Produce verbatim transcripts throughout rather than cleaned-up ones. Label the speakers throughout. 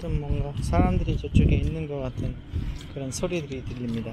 Speaker 1: 좀 뭔가 사람들이 저쪽에 있는 것 같은 그런 소리들이 들립니다.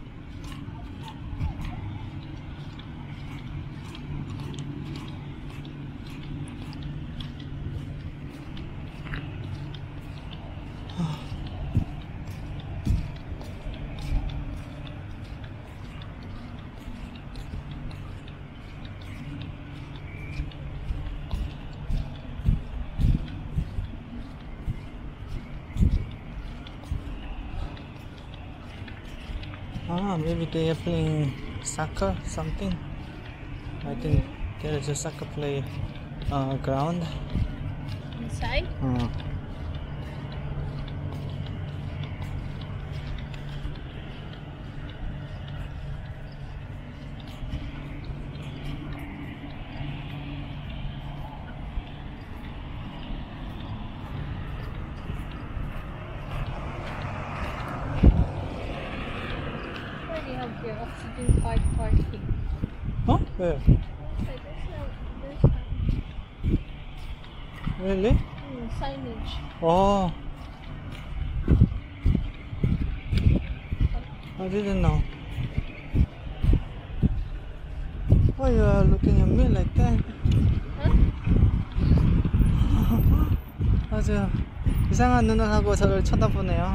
Speaker 1: Ah, maybe they are playing soccer, something. I think there is a soccer play uh, ground.
Speaker 2: Inside?
Speaker 1: Uh,
Speaker 2: Your oxygen card parking.
Speaker 1: huh? Where?
Speaker 2: Like there's no, there's no
Speaker 1: Really?
Speaker 2: mm, signage.
Speaker 1: Oh, I didn't know. Why you are looking at me like that?
Speaker 2: Huh?
Speaker 1: 아주 이상한 눈을 하고 저를 쳐다보네요.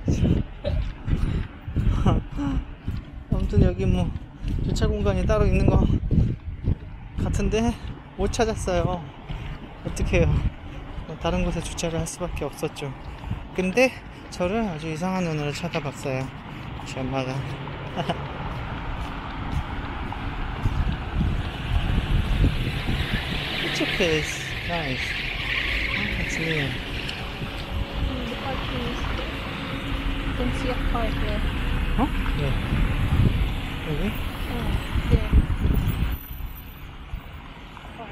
Speaker 1: 아무튼 여기 뭐 주차 공간이 따로 있는 거 같은데 못 찾았어요. 어떡해요. 다른 곳에 주차를 할 수밖에 없었죠. 근데 저를 아주 이상한 눈으로 쳐다봤어요, 제 엄마가. It's okay, it's nice. It's new.
Speaker 2: Mm, the parking is there. You can see a car there.
Speaker 1: Huh? Yeah. Really?
Speaker 2: Oh, there. Car.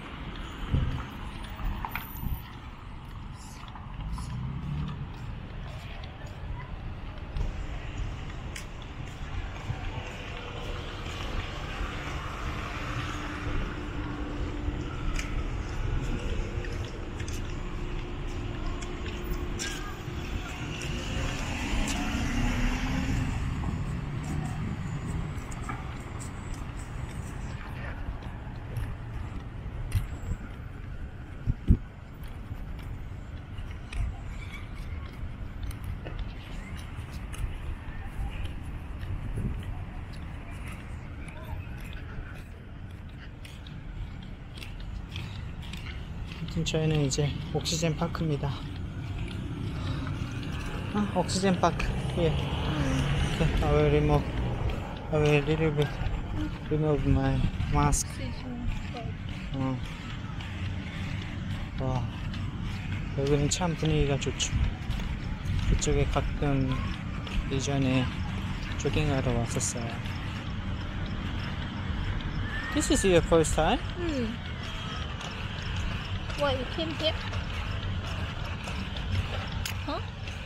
Speaker 1: 아무튼 저희는 이제 옥시젠 파크입니다. 아, 옥시젠 파크. 예. Okay, I will remove. I will little bit remove my mask.
Speaker 2: Oxygen card.
Speaker 1: 어. 와, 여기는 참 분위기가 좋죠. 이쪽에 가끔 이전에 조깅하러 왔었어요. This is your first time?
Speaker 2: Hmm. What, you came here? Huh?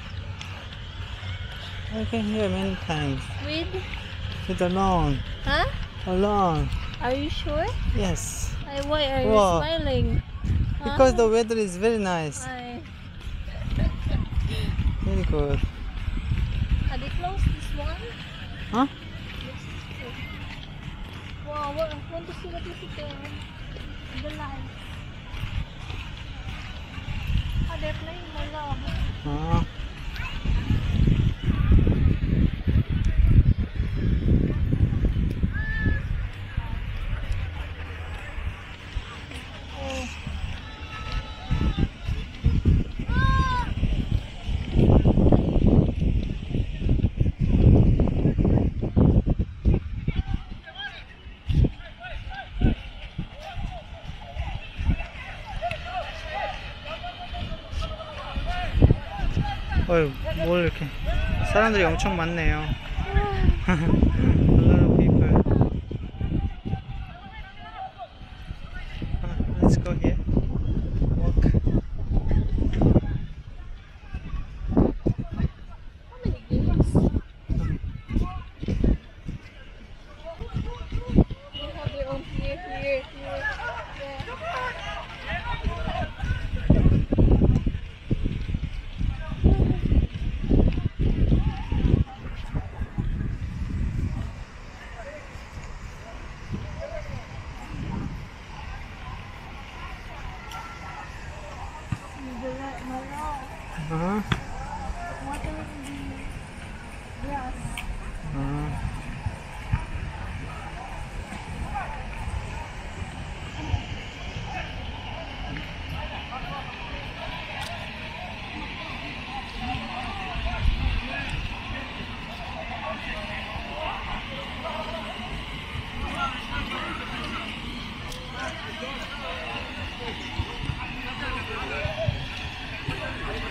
Speaker 1: I came here many times.
Speaker 2: With?
Speaker 1: With alone.
Speaker 2: Huh?
Speaker 1: Alone.
Speaker 2: Are you sure?
Speaker 1: Yes.
Speaker 2: I, why are you
Speaker 1: Wow.
Speaker 2: smiling?
Speaker 1: Because
Speaker 2: Huh?
Speaker 1: the weather is very nice.
Speaker 2: I,
Speaker 1: Very good.
Speaker 2: are they close this one?
Speaker 1: Huh?
Speaker 2: Wow, what, I want to see what is it there. The lights. Oh, they're playing my love.
Speaker 1: 아.
Speaker 2: Oh.
Speaker 1: 어휴, 뭘 이렇게 사람들이 엄청 많네요. A lot of people. Ah, let's go here. Walk.
Speaker 2: How many games? They have their own here, here, here. Yeah.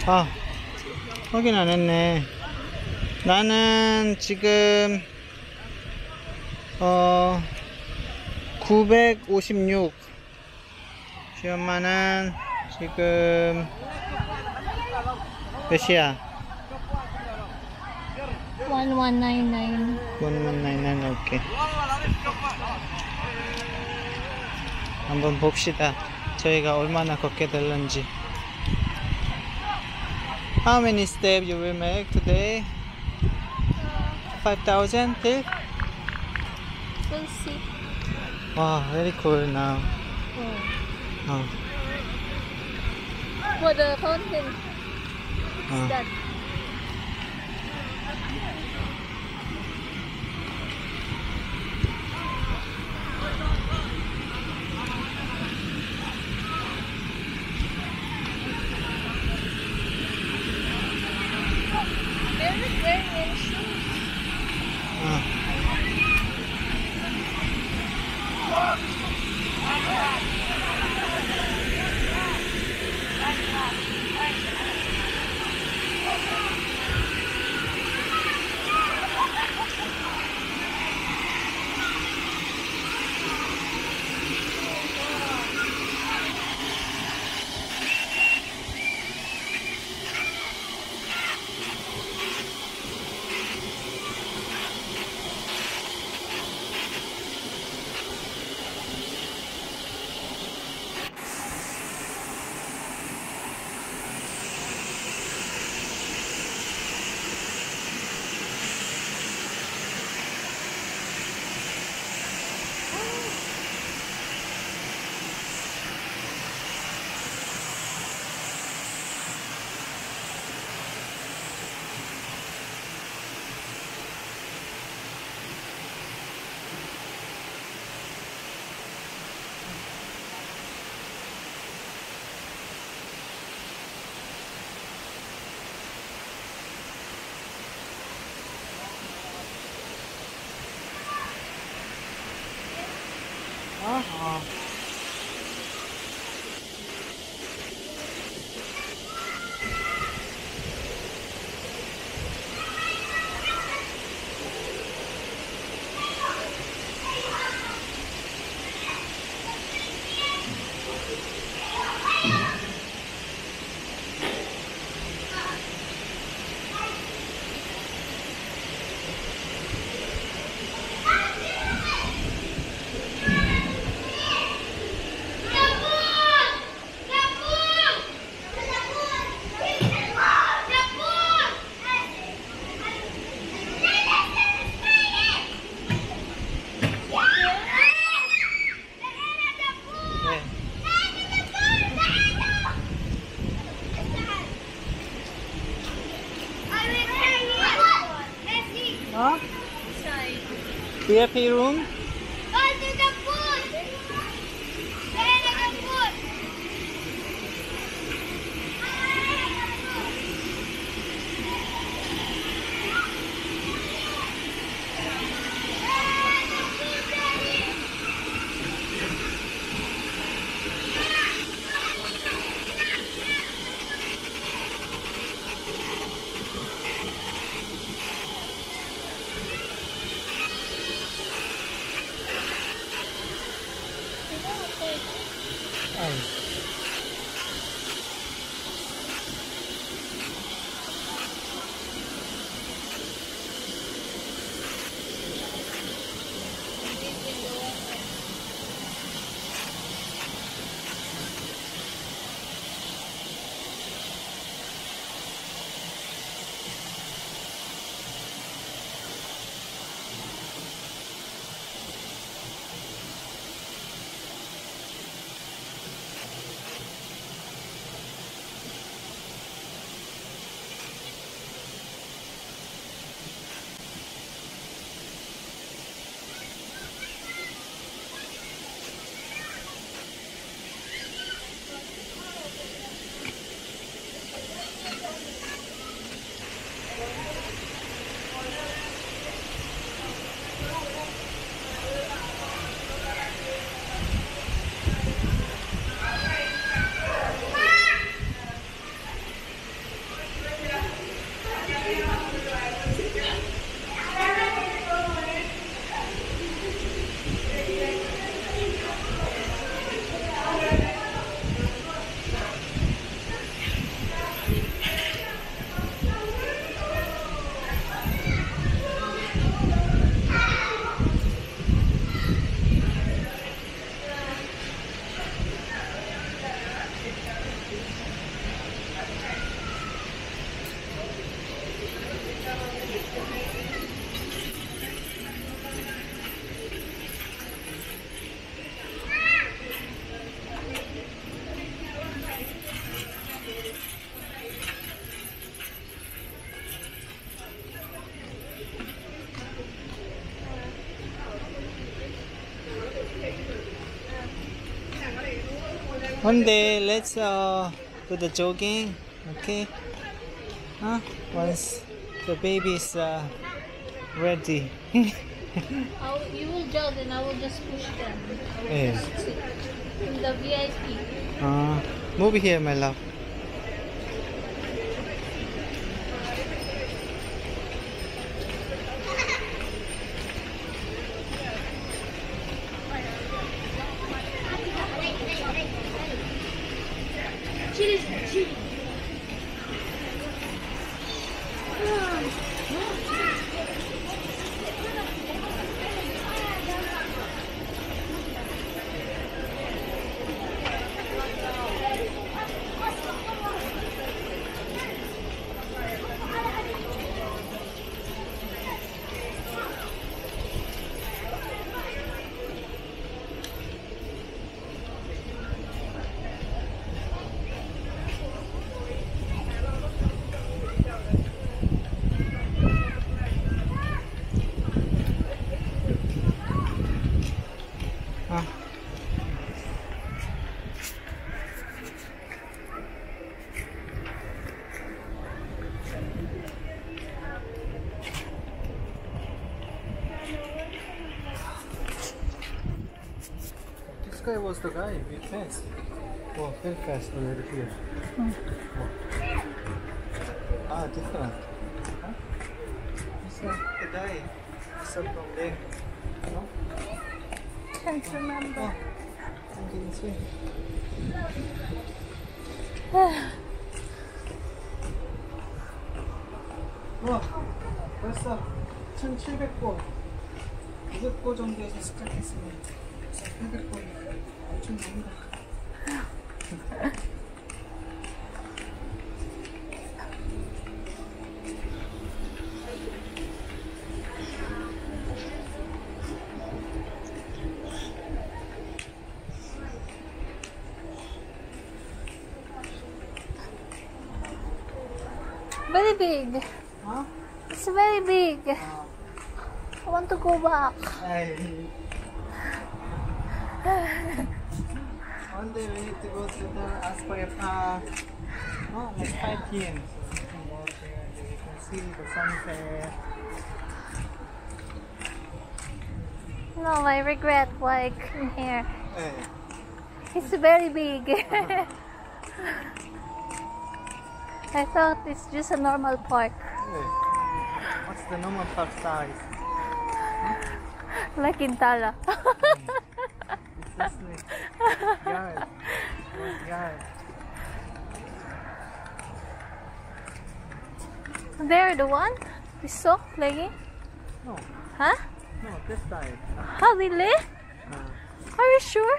Speaker 1: 아, 확인 안 했네. 나는 지금 어 구백오십육. 시엄마는 지금 몇이야?
Speaker 2: one one nine nine.
Speaker 1: 일천백구십구. 오케이. 한번 봅시다. 저희가 얼마나 걷게 될런지. How many steps you will make today? five thousand till?
Speaker 2: We'll see.
Speaker 1: Wow, very cool now.
Speaker 2: Oh.
Speaker 1: 어,
Speaker 2: For the fountain.
Speaker 1: 어.
Speaker 2: That. They're not wearing any shoes.
Speaker 1: 어. 어? 네. 어? 브이아이피 room? 아유. One day, let's uh, do the jogging, okay? Huh? Once the baby is uh, ready.
Speaker 2: I'll, you will jog and I will just push them. I will
Speaker 1: Yeah.
Speaker 2: just sit in the V I P.
Speaker 1: Uh, move here, my love.
Speaker 2: Chili, chili.
Speaker 1: Ah. This guy was the guy with fast. Oh, very fast already here. Oh. Ah, different. Huh? This is the guy. It's up from there. No?
Speaker 2: Can't remember.
Speaker 1: Oh, I'm getting sweet. 와, 벌써 천칠백 보, 이백 보 정도에서 시작했으면 팔백 보 엄청 됩니다.
Speaker 2: Very big.
Speaker 1: Huh?
Speaker 2: It's very big.
Speaker 1: Uh,
Speaker 2: I want to go back.
Speaker 1: I... One day we need to go to the Aspire Park. Oh, like five p m So we can walk there and we can see the sunset.
Speaker 2: No, I regret why I came here.
Speaker 1: Hey.
Speaker 2: It's very big. I thought it's just a normal park.
Speaker 1: Hey. What's the normal park size?
Speaker 2: Like in Tala.
Speaker 1: It's just like yard. Yard.
Speaker 2: There, the one we saw playing.
Speaker 1: No,
Speaker 2: Huh?
Speaker 1: no, this side.
Speaker 2: How really?
Speaker 1: Uh,
Speaker 2: Are you sure?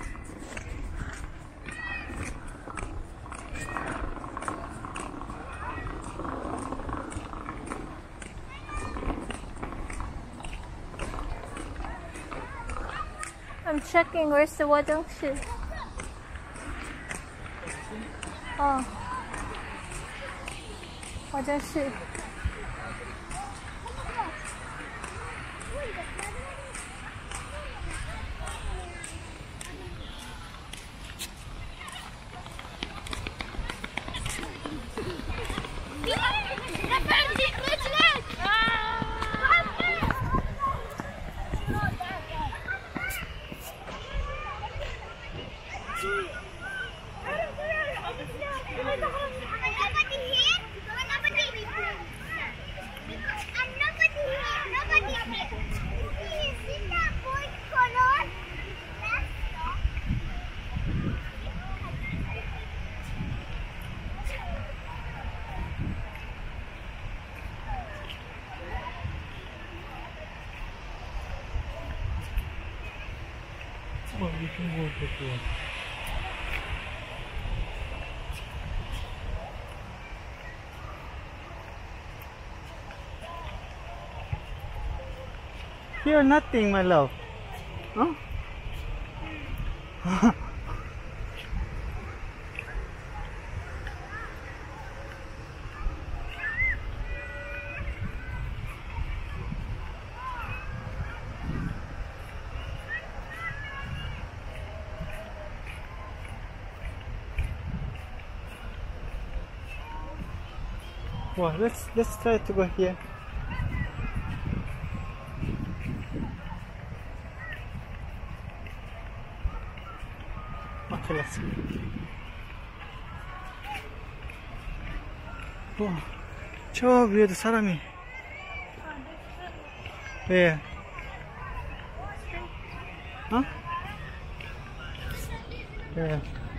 Speaker 2: I'm checking where's the 화장실. 어. 화장실.
Speaker 1: well, we can go to the Here, nothing, my love. Huh? Well, let's let's try to go here. Okay, let's. 와, 저 위에도 사람이. 왜? 어? 왜?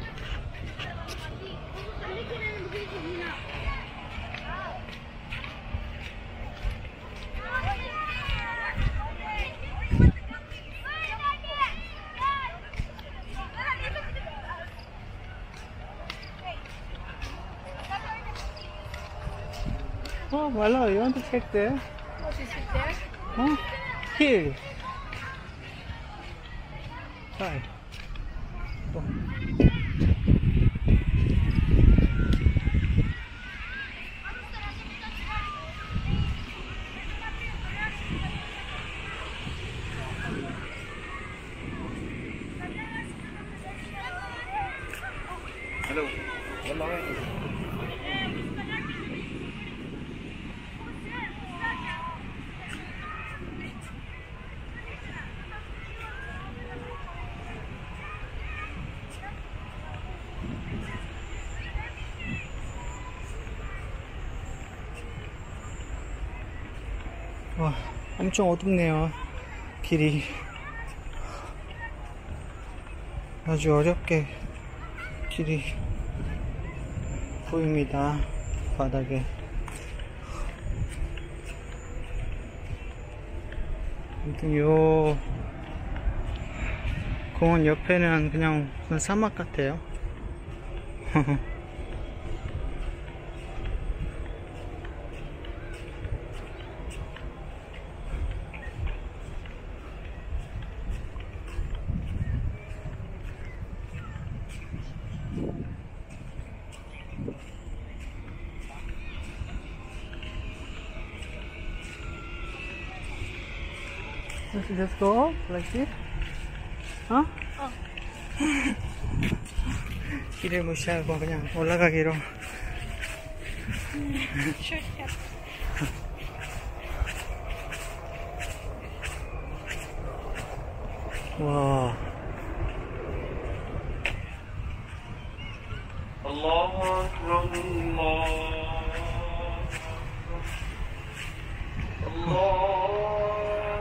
Speaker 1: Oh, Malo, you want to check there?
Speaker 2: What is it there?
Speaker 1: Huh? Here. Hi. Oh.
Speaker 3: Hello. Hello.
Speaker 1: 와, 엄청 어둡네요. 길이 아주 어렵게 길이 보입니다. 바닥에. 아무튼 요 공원 옆에는 그냥 무슨 사막 같아요. Let's just go up like this. 어?
Speaker 2: 어.
Speaker 1: 길을 무시하고 그냥 올라가기로.
Speaker 2: Shortcut.
Speaker 1: 와.
Speaker 3: Allahu Akbar, Allah. Allah.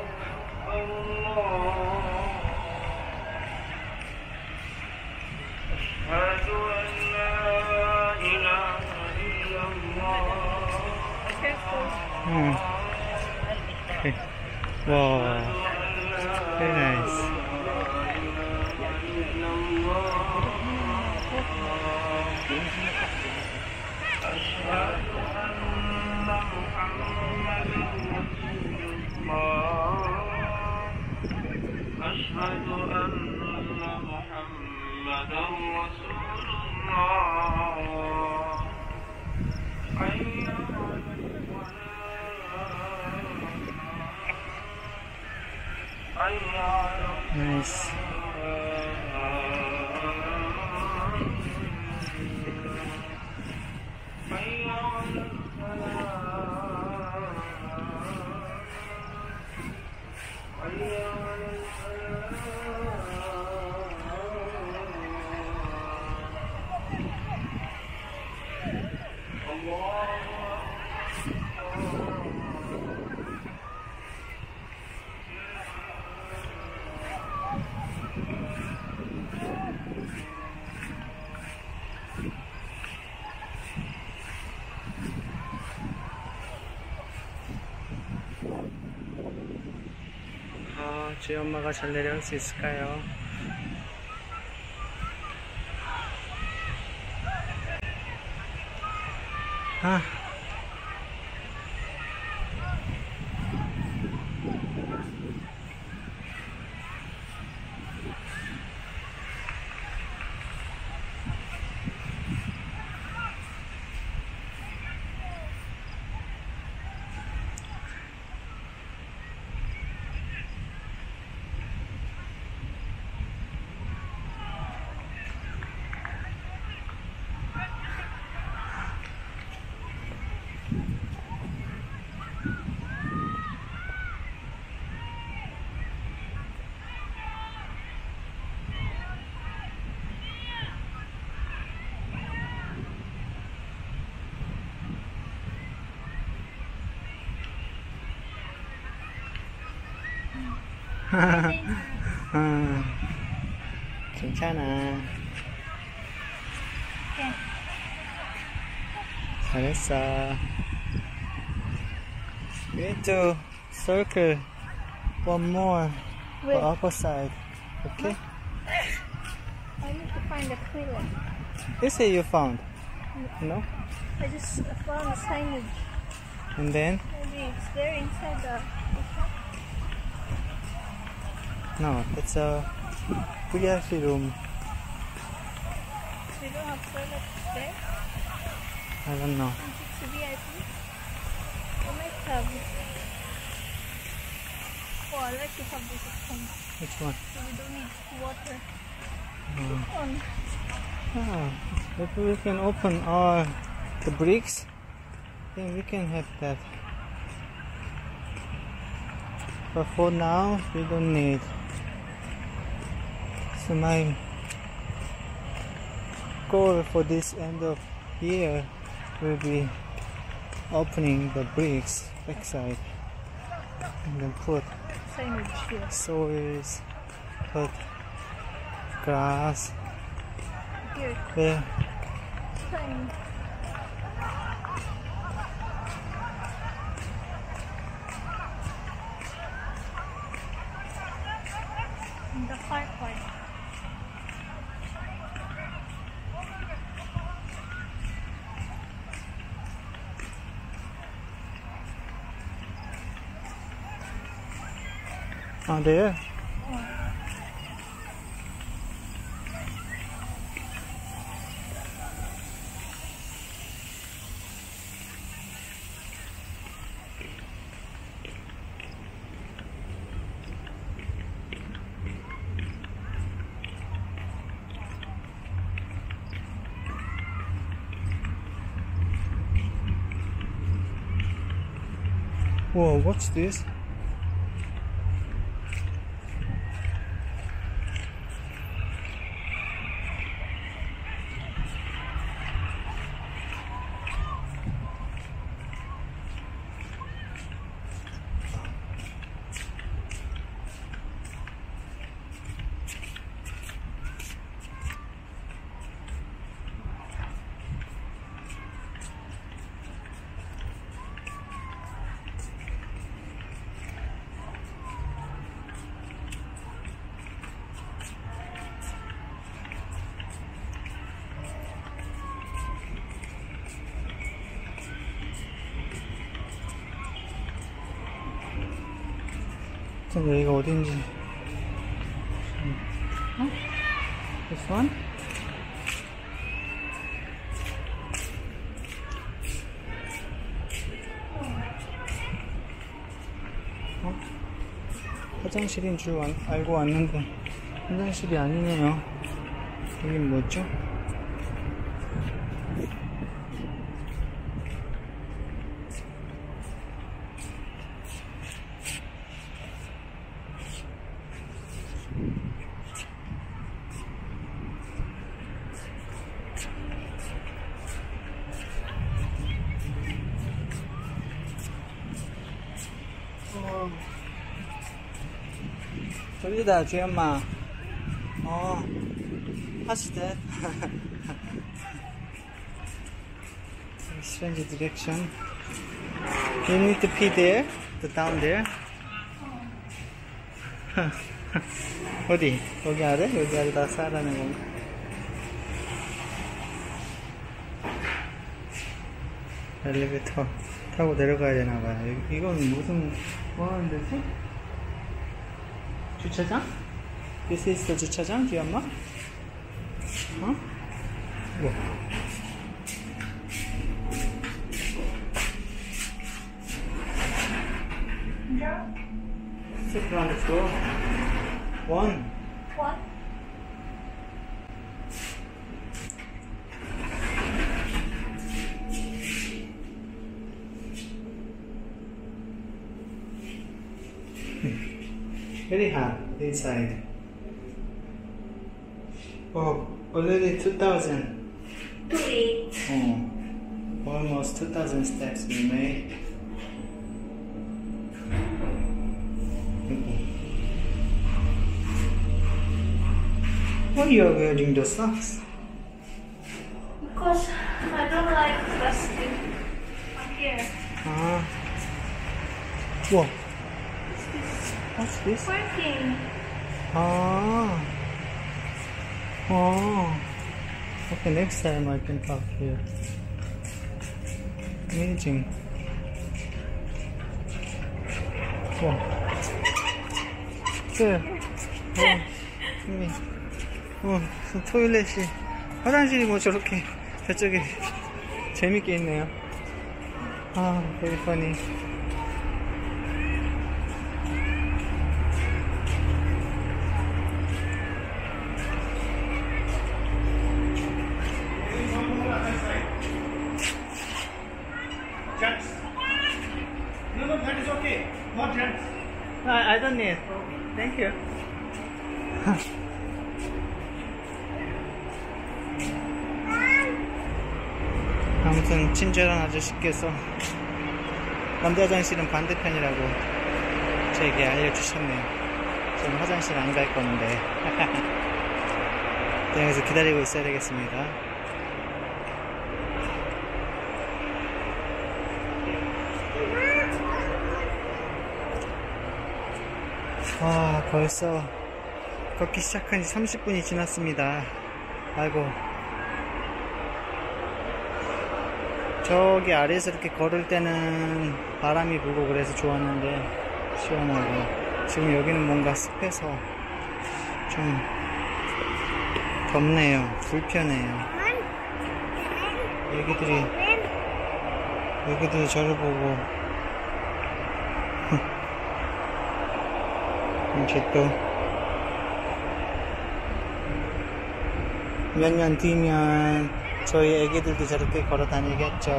Speaker 3: Ashhadu an la ilaha illallah.
Speaker 2: Careful.
Speaker 1: 응. Okay. 와. Very nice.
Speaker 3: أشهد أن محمدا رسول الله حي على الصلاة حي على
Speaker 1: Nice.
Speaker 3: حي على الفلاح حي على
Speaker 1: 어, 저희 엄마가 잘 내려올 수 있을까요? 아. 음, 괜찮아.
Speaker 2: Okay.
Speaker 1: 잘했어. We need to circle one more for
Speaker 2: Wait,
Speaker 1: upper side. Okay?
Speaker 2: I need to find the toilet.
Speaker 1: You say you found. No?
Speaker 2: I just found the signage.
Speaker 1: And then?
Speaker 2: Maybe it's there inside the.
Speaker 1: No, it's a V I P room.
Speaker 2: We don't have toilet there.
Speaker 1: I don't know.
Speaker 2: Since it's a V I P. We might have. Oh, I like to have this at home.
Speaker 1: Which one?
Speaker 2: So we don't need water.
Speaker 1: Mm.
Speaker 2: On.
Speaker 1: Ah, if we can open all the bricks, then we can have that. But for now, we don't need. So my goal for this end of year will be opening the bricks backside and then put
Speaker 2: Signage here.
Speaker 1: soils, put grass
Speaker 2: Here.
Speaker 1: there.
Speaker 2: Sign. In the far part.
Speaker 1: Ah, there. Whoa, what's this? 일단 여기가 어딘지. 어? This one? 어? 화장실인 줄 알- 알고 왔는데 화장실이 아니네요. 여긴 뭐죠? 어, 저기다 주연마. 어, 하시대. Strange direction. You need to pee there, the down there. 어디? 여기 아래? 여기 아래다 싸라는 건가? 엘리베이터 타고 내려가야 되나봐요. 이건 무슨, 뭐 하는 데지? 주차장? This is the 주차장, 주연마? 어? 뭐? Sit on the floor. One.
Speaker 2: What?
Speaker 1: Very hot inside. Oh, already two thousand.
Speaker 2: Too late.
Speaker 1: Oh, almost two thousand steps we made. Why you are wearing the socks?
Speaker 2: Because I don't like resting up here.
Speaker 1: Ah. Whoa. What's this?
Speaker 2: Working.
Speaker 1: Ah. Oh. Okay, next time I can park here. Amazing. Whoa. There. 어, 형님. 어, 토일렛이, 화장실이 뭐 저렇게 저쪽에 재밌게 있네요. 아, very funny.
Speaker 3: No, no, that is okay. Not gents.
Speaker 1: I, I don't need. Thank you. 아무튼 친절한 아저씨께서 남자 화장실은 반대편이라고 저에게 알려주셨네요. 저는 화장실 안 갈 건데 여기서 기다리고 있어야 되겠습니다. 와, 벌써 걷기 시작한 지 삼십 분이 지났습니다. 아이고, 저기 아래에서 이렇게 걸을 때는 바람이 불고 그래서 좋았는데 시원하고, 지금 여기는 뭔가 습해서 좀 덥네요. 불편해요. 애기들이 애기들이 저를 보고 이제 또 몇 년 뒤면 저희 애기들도 저렇게 걸어 다니겠죠.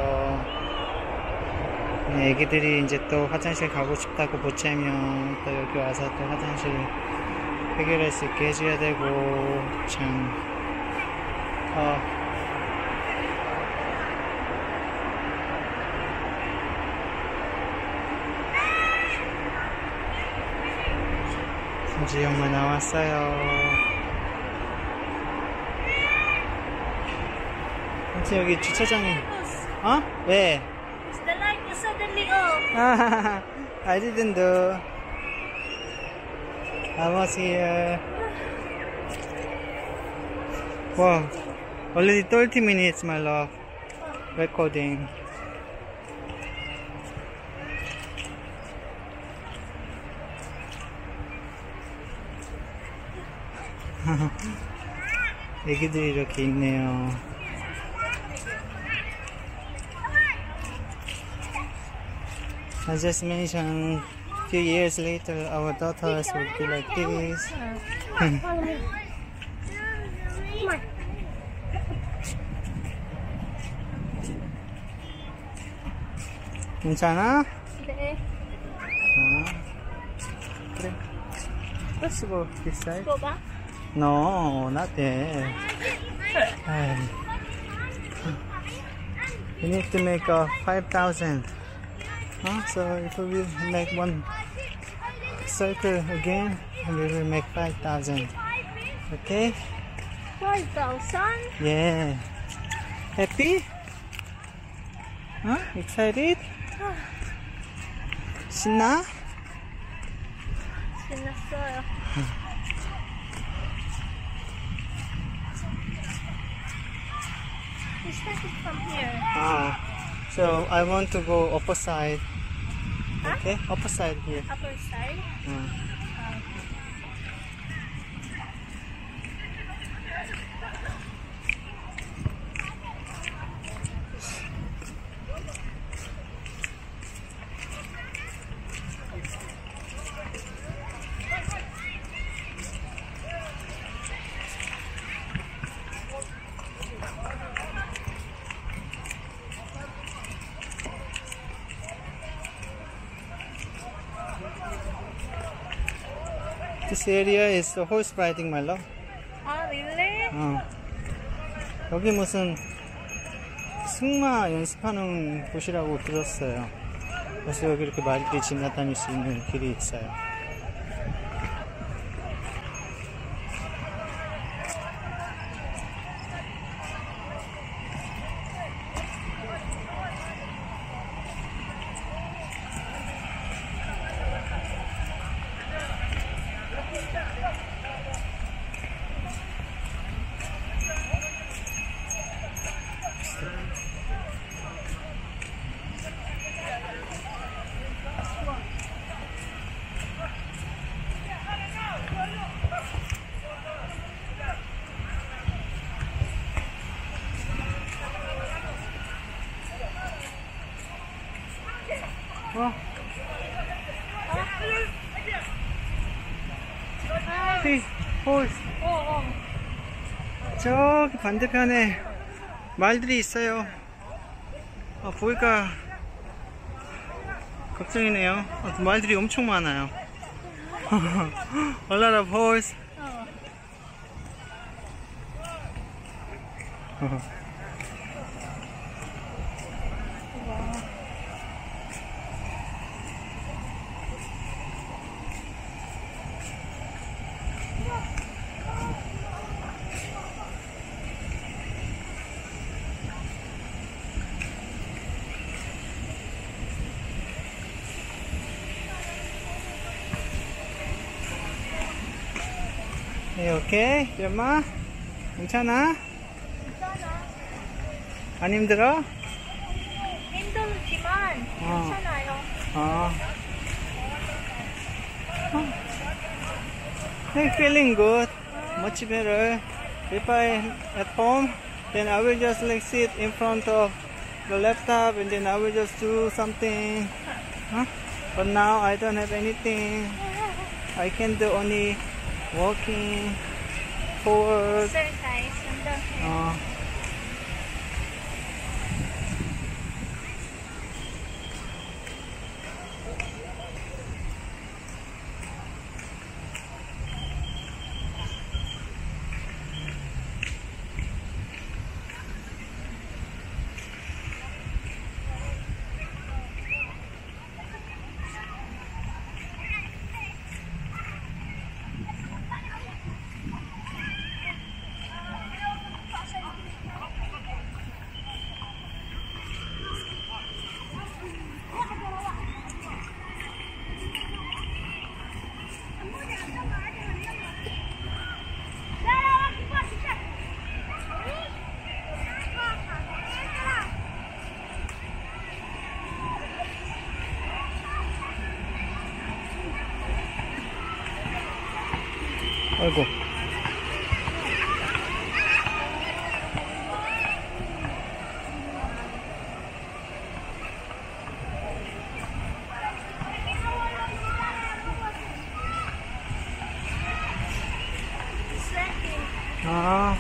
Speaker 1: 애기들이 이제 또 화장실 가고 싶다고 보채면 또 여기 와서 또 화장실 해결할 수 있게 해줘야 되고, 참, 어, 김지 엄마 나왔어요. 아무튼 여기 주차장이, 어? 왜?
Speaker 2: Is the light is suddenly off?
Speaker 1: Ah, I didn't do. I was here. Wow, already thirty minutes, my love. Recording. 애기들이 이렇게 있네요. I just mentioned a few years later our daughters would be like this. 괜찮아?
Speaker 2: 네.
Speaker 1: 아, 그래. Let's go this side.
Speaker 2: Go back?
Speaker 1: No, not there. Ay. You need to make a five thousand. Huh? So if we will make one circle again, we will make five thousand. Okay?
Speaker 2: five thousand?
Speaker 1: Yeah. Happy? Huh? Excited? 신나?
Speaker 2: 신났어요. We started from here.
Speaker 1: Ah. So I want to go upper side.
Speaker 2: Huh?
Speaker 1: Okay? Upper side here.
Speaker 2: Upper side.
Speaker 1: Uh. This area is the horse riding, my love.
Speaker 2: Oh, really?
Speaker 1: 어. 여기 무슨 승마 연습하는 곳이라고 들었어요. 그래서 여기 이렇게 말들이 지나다닐 수 있는 길이 있어요. 홀스.
Speaker 2: 어, 어.
Speaker 1: 저기 반대편에 말들이 있어요. 아, 보니까 걱정이네요. 아, 말들이 엄청 많아요. A lot of horse.
Speaker 2: 어.
Speaker 1: 네, 오케이. 엄마 괜찮아?
Speaker 2: 괜찮아.
Speaker 1: 안 힘들어?
Speaker 2: 힘들지만
Speaker 1: 어.
Speaker 2: 괜찮아요.
Speaker 1: 어. I'm feeling good. Much better. If I at home, then I will just like sit in front of the laptop and then I will just do something. Huh? But now I don't have anything. I can do only walking forward.
Speaker 2: exercise in the head.
Speaker 1: 어. 아이고. 아.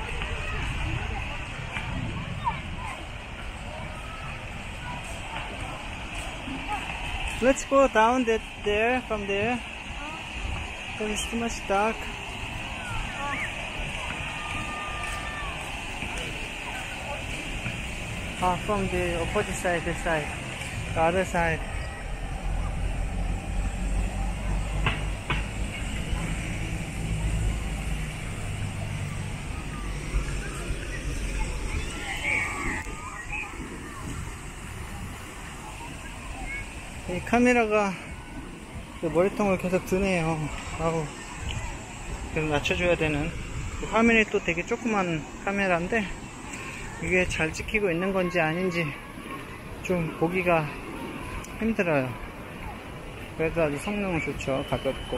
Speaker 1: Let's go down that there from there. Because it's too much dark. Ah, from the opposite side, this side, the other side. 이 카메라가 그 머리통을 계속 드네요. 아우, 계속 낮춰줘야 되는. 화면이 또 되게 조그만 카메라인데 이게 잘 찍히고 있는 건지 아닌지 좀 보기가 힘들어요. 그래도 아주 성능은 좋죠. 가볍고.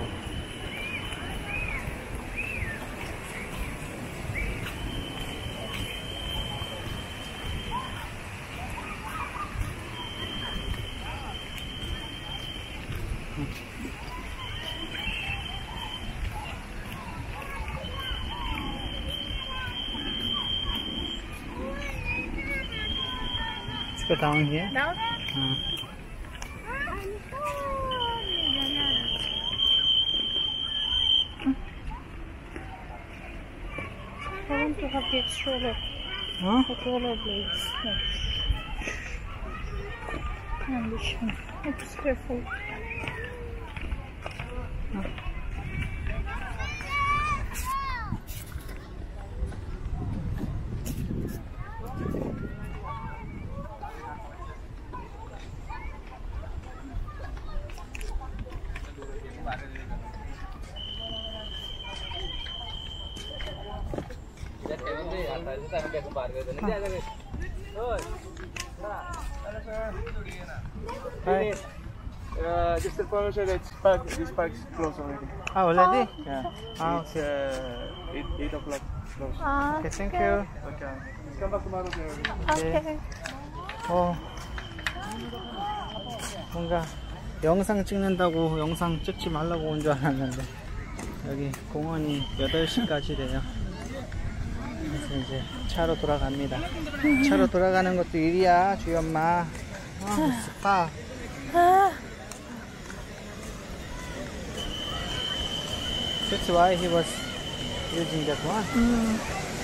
Speaker 1: Let's go down here.
Speaker 2: Now?
Speaker 1: Uh,
Speaker 2: I want to have the stroller.
Speaker 1: huh?
Speaker 2: The roller blades. And this one. It's careful.
Speaker 1: Hi.
Speaker 4: Uh, just inform us that park, this park is closed already.
Speaker 1: Ah, already?
Speaker 4: Yeah.
Speaker 1: Ah,
Speaker 4: It's
Speaker 1: okay.
Speaker 4: uh, eight, eight o'clock closed.
Speaker 2: Ah,
Speaker 1: Okay, thank you.
Speaker 4: Okay. Just come back tomorrow, sir.
Speaker 2: okay.
Speaker 1: 어, 뭔가 영상 찍는다고 영상 찍지 말라고 온 줄 알았는데 여기 공원이 여덟 시까지래요. 그래서 이제 차로 돌아갑니다. 차로 돌아가는 것도 일이야, 주희 엄마. 아, 스파. That's why he was using that one.
Speaker 2: 음.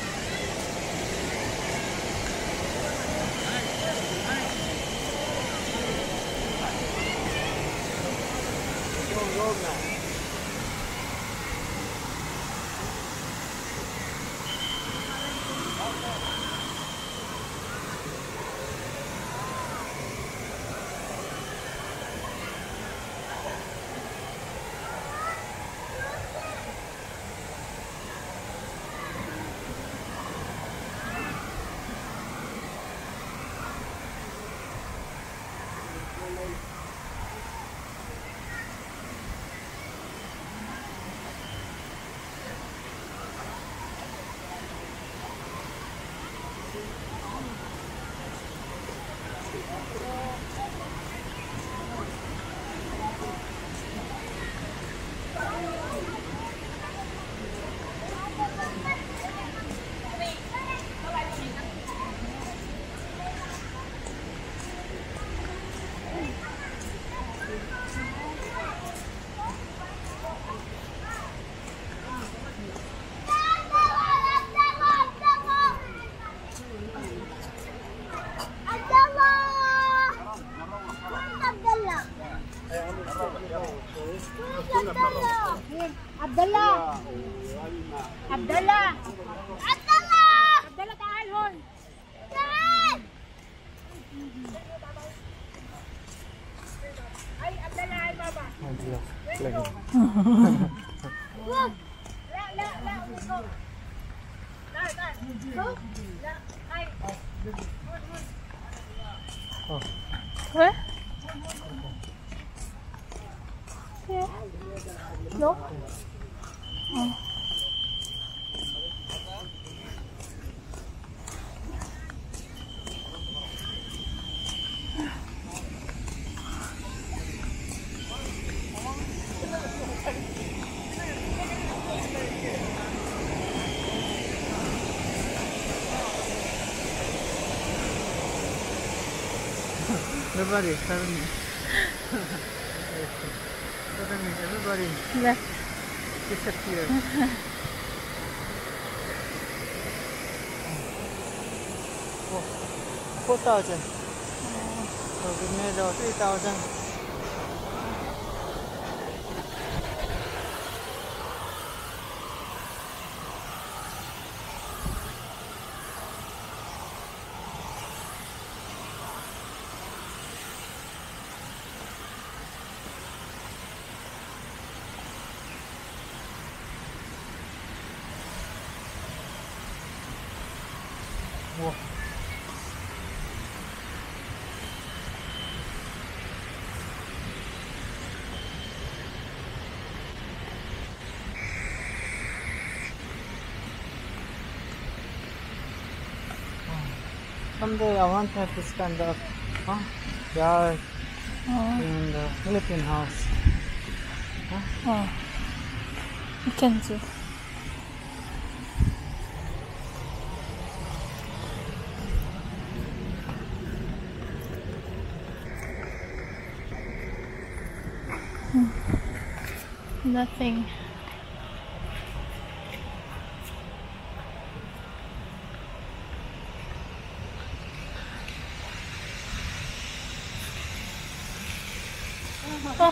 Speaker 5: Abdullah. Abdullah. Abdullah. Abdullah تعال هون. تعال. هاي Abdullah هاي بابا. لا لا لا تعال تعال. لا هاي.
Speaker 2: 왜? 왜? 너? 어.
Speaker 1: Everybody, suddenly. Suddenly, everybody
Speaker 2: 네.
Speaker 1: disappeared. Oh, four thousand. So we made uh, three thousand. 우와. Someday I want to have this kind of huh, yard
Speaker 2: 어.
Speaker 1: in the Philippine house.
Speaker 2: 어. You can do. Nothing. Oh.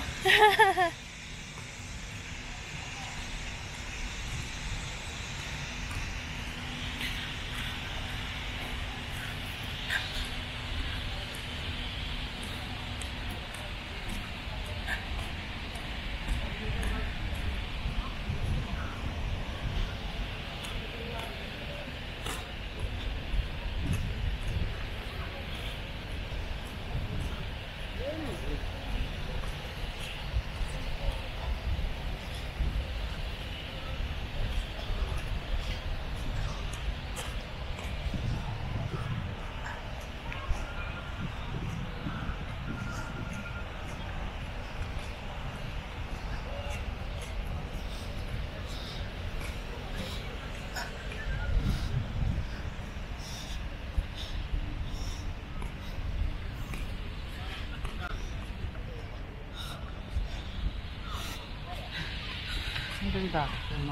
Speaker 1: 멀다. 엄마.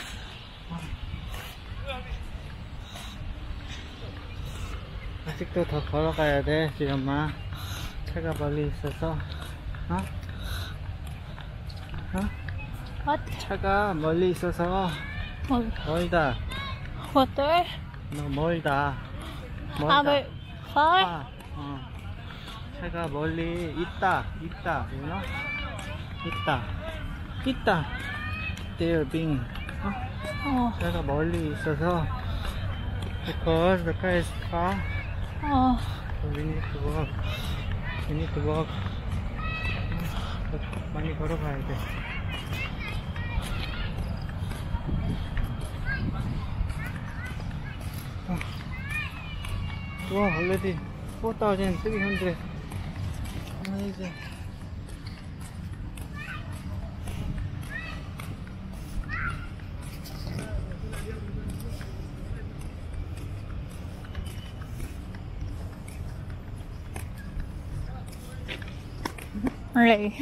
Speaker 1: 아직도 더 걸어가야 돼, 지엄마. 차가 멀리 있어서. 어? 어?
Speaker 2: What?
Speaker 1: 차가 멀리 있어서
Speaker 2: What?
Speaker 1: 멀다.
Speaker 2: What there?
Speaker 1: 너 멀다.
Speaker 2: How
Speaker 1: 멀다.
Speaker 2: about far?
Speaker 1: 아, 어. 차가 멀리 있다. 있다. You know? 있다. 있다. There being. 어?
Speaker 2: Oh.
Speaker 1: 차가 멀리 있어서 because the car is far.
Speaker 2: Oh.
Speaker 1: So we need to walk. We need to walk. 많이 걸어가야 돼. 어. 와, already four thousand three hundred. Amazing.
Speaker 2: Right.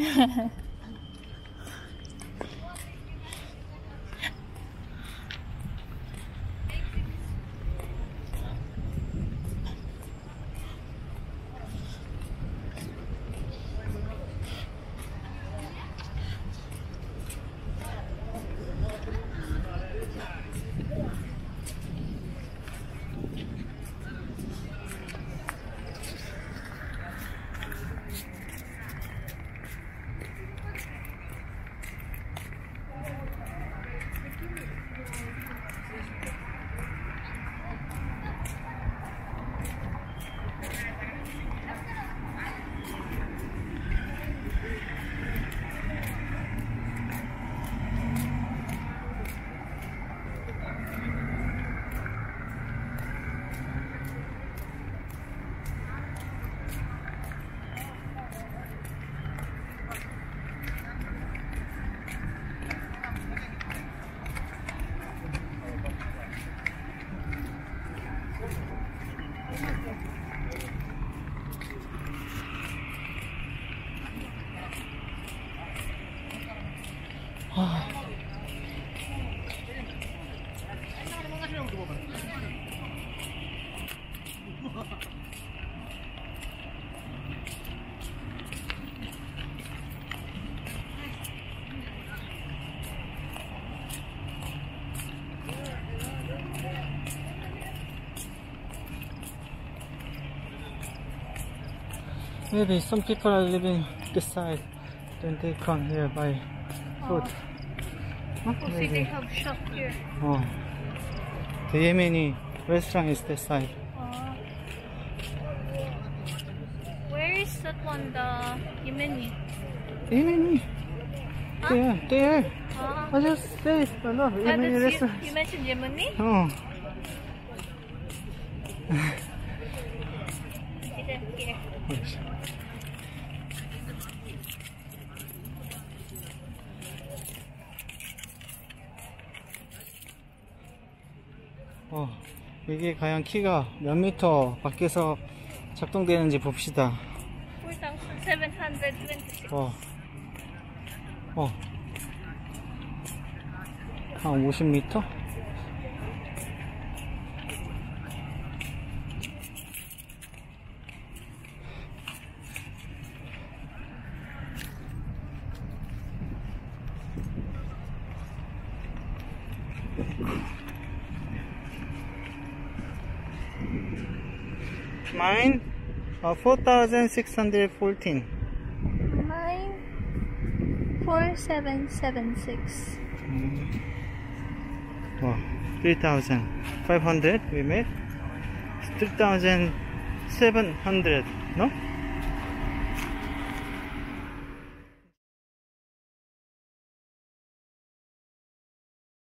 Speaker 1: Maybe some people are living this side, then they come here buy food. Huh?
Speaker 2: Oh, see, they have shop here.
Speaker 1: Oh, the Yemeni restaurant is this side.
Speaker 2: Oh. Where is that one, the Yemeni?
Speaker 1: Yemeni?
Speaker 2: Huh?
Speaker 1: There, there.
Speaker 2: Ah.
Speaker 1: I just said, I love
Speaker 2: Ah,
Speaker 1: Yemeni
Speaker 2: that's you,
Speaker 1: restaurant.
Speaker 2: you mentioned Yemeni?
Speaker 1: Oh.
Speaker 2: See them here.
Speaker 1: 어, 이게 과연 키가 몇 미터 밖에서 작동되는지 봅시다.
Speaker 2: four thousand seven hundred twenty-six.
Speaker 1: 어, 어, 한 오십 미터? Mine, uh, four thousand six hundred fourteen.
Speaker 2: Mine, four seven seven six.
Speaker 1: Wow, three thousand five hundred we made. three thousand seven hundred, no?